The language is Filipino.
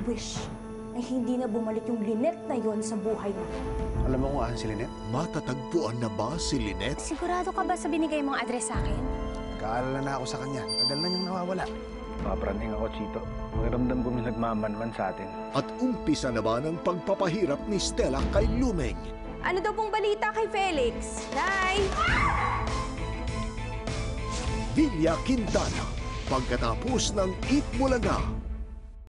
wish na hindi na bumalik yung Lynette na yon sa buhay mo. Alam mo kung asan si Lynette? Matatagpuan na ba si Lynette? Sigurado ka ba sa binigay mong address sa akin? Kaalala na ako sa kanya. Tagal na niyang nawawala. Papraning ako, Chito. Pakiramdam ko may nagmamanman sa atin. At umpisa na ba ng pagpapahirap ni Stella kay Lumeng? Ano daw pong balita kay Felix? Nay! Villa Quintana, pagkatapos ng Eat Bulaga,